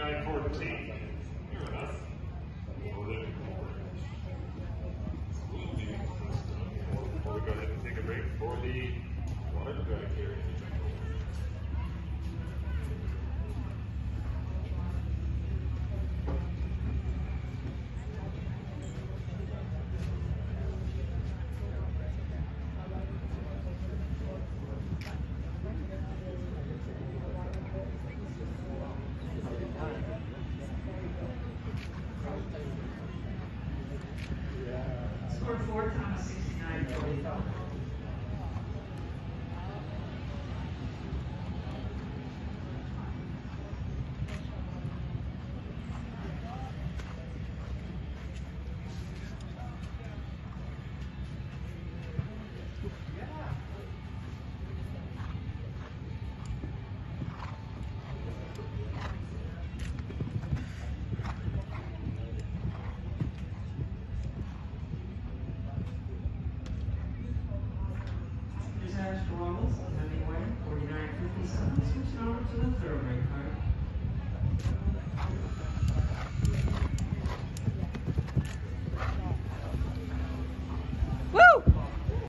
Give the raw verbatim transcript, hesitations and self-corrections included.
forty-nine fourteen. Erinus. Moving forward. We'll be before we go ahead and take a break for the water drag here. Score four times sixty-nine forty-five. Rollins, heavyweight, forty-nine fifty-seven, switching over to the thoroughbred card.